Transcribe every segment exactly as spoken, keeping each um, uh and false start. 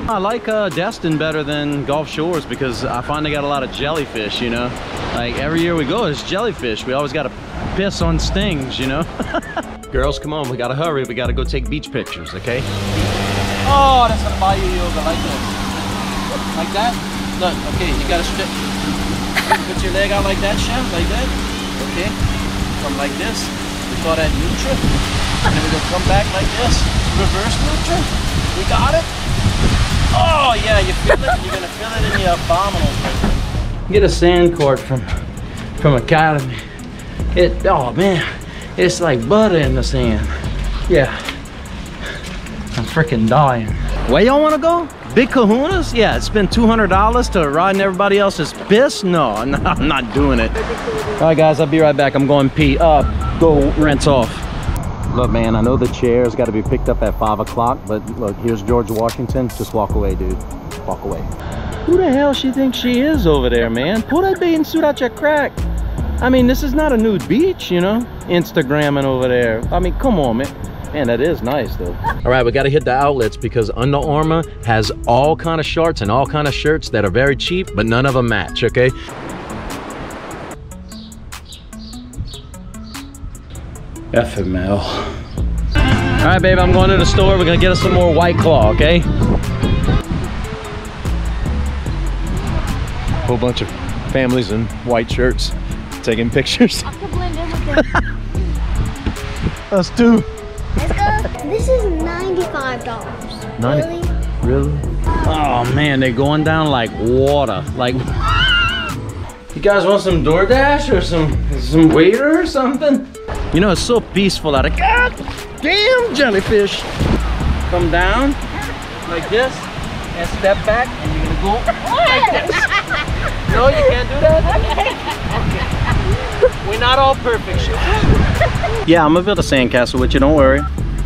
I like uh, Destin better than Gulf Shores because I find they got a lot of jellyfish, you know? Like every year we go, there's jellyfish. We always gotta piss on stings, you know? Girls, come on, we gotta hurry. We gotta go take beach pictures, okay? Oh, that's gonna buy you yoga like this. Like that? Look, okay, you gotta strip. Put your leg out like that, Chef, like that. Okay, come like this. We call that neutral. And then we're gonna come back like this. Reverse neutral. We got it. Oh yeah, you feel it? You're gonna feel it in your abdominals. Get a sand court from from Academy. It oh man, it's like butter in the sand. Yeah, I'm freaking dying. Where y'all want to go? Big Kahunas? Yeah, spend two hundred dollars to ride in everybody else's piss? No, no, I'm not doing it. All right, guys, I'll be right back. I'm going pee. Uh, go rinse off. Look, man, I know the chair's got to be picked up at five o'clock, but look, here's George Washington. Just walk away, dude. Walk away. Who the hell she thinks she is over there, man? Pull that bathing suit out your crack. I mean, this is not a nude beach, you know? Instagramming over there. I mean, come on, man. Man, that is nice, though. All right, we got to hit the outlets because Under Armour has all kind of shorts and all kind of shirts that are very cheap, but none of them match, okay? F M L. All right, babe, I'm going to the store. We're gonna get us some more White Claw, okay? Whole bunch of families in white shirts taking pictures. I can blend in with them. Us too. Let's go. This is ninety-five dollars. ninety Really? Really? Oh man, they're going down like water. Like, you guys want some DoorDash or some some waiter or something? You know, it's so peaceful out of God damn jellyfish. Come down like this and step back, and you're gonna go like this. No, you can't do that. Okay. We're not all perfect. Yeah, I'm gonna build a sandcastle with you. Don't worry.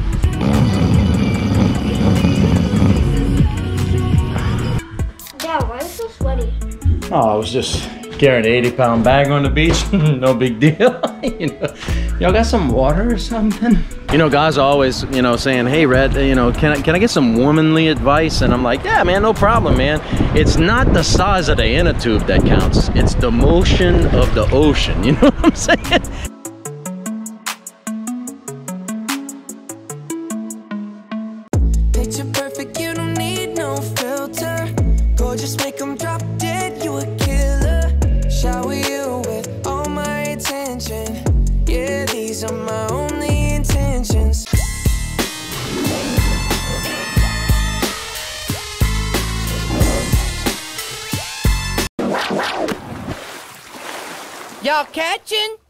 Dad, why are you so sweaty? Oh, I was just carrying an eighty pound bag on the beach. No big deal. You know, y'all got some water or something? You know, guys are always, you know, saying, hey, Red, you know, can I, can I get some womanly advice? And I'm like, yeah, man, no problem, man. It's not the size of the inner tube that counts. It's the motion of the ocean. You know what I'm saying? Picture perfect, you don't need no filter. Gorgeous, make them drop dead, you a killer. Shower you with all my attention. Yeah, these are my only intentions. Y'all catching?